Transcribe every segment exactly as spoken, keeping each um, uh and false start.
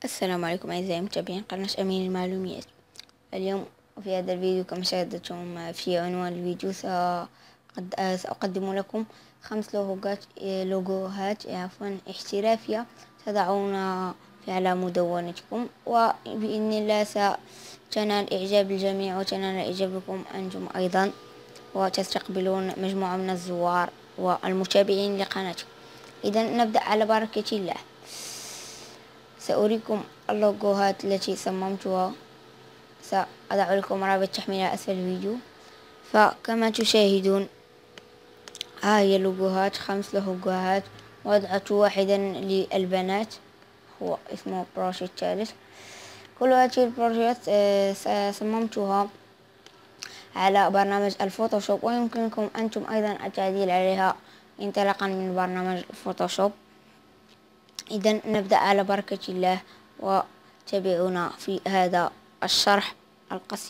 السلام عليكم أعزائي متابعين قناة أمين المعلومات. اليوم في هذا الفيديو كما شاهدتم في عنوان الفيديو سأقدم لكم خمس لوجوهات لوجوهات عفوا احترافية تضعون في على مدونتكم، وبإذن الله ستنال إعجاب الجميع وتنال إعجابكم أنتم أيضا، وتستقبلون مجموعة من الزوار والمتابعين لقناتكم. إذا نبدأ على بركة الله. سأريكم اللوجوهات التي صممتها، سأضع لكم رابط تحميلها أسفل الفيديو. فكما تشاهدون ها هي اللوجوهات، خمس لوجوهات، وضعت واحدا للبنات هو اسمه بروجي الثالث. كل هذه البروجيات صممتها على برنامج الفوتوشوب، ويمكنكم أنتم أيضا التعديل عليها انطلاقا من برنامج الفوتوشوب. إذا نبدأ على بركة الله وتابعونا في هذا الشرح القصير.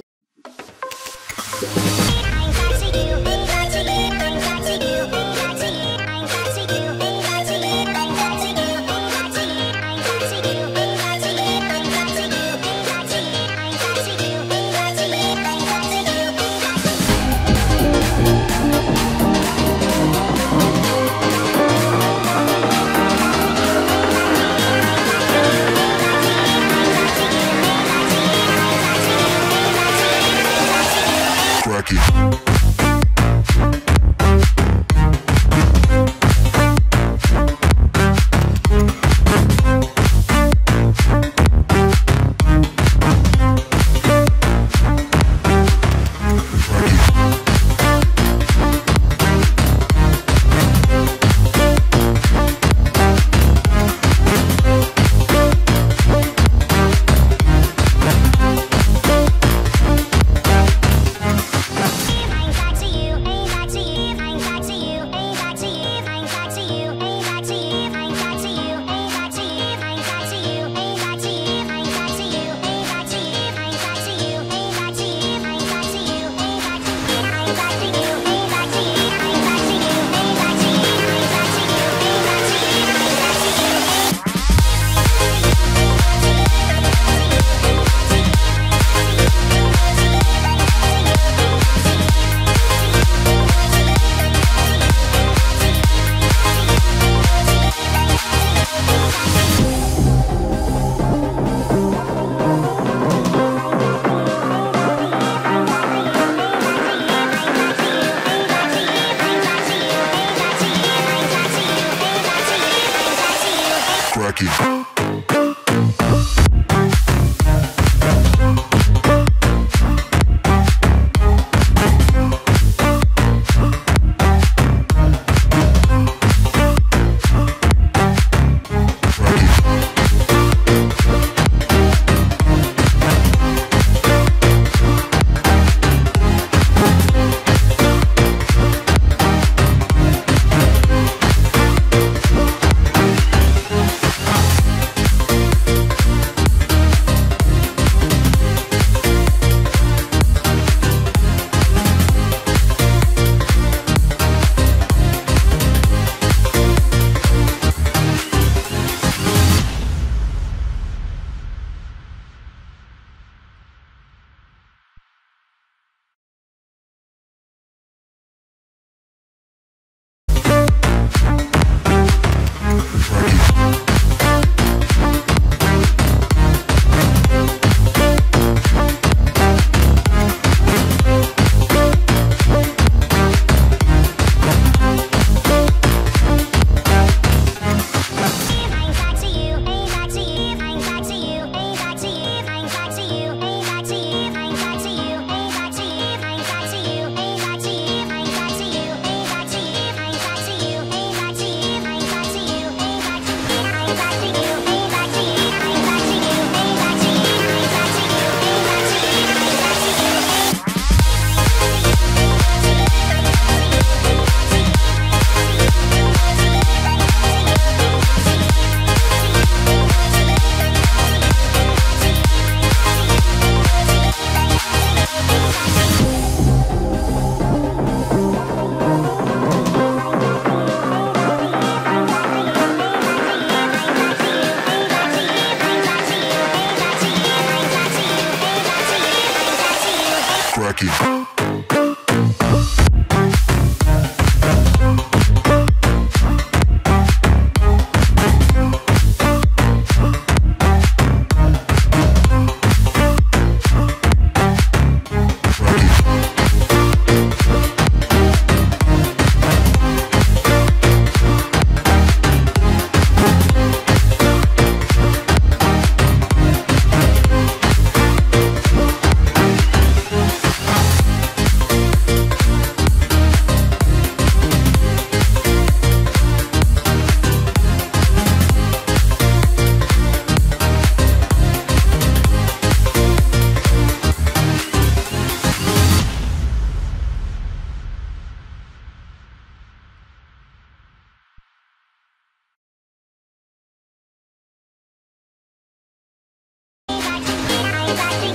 Bye.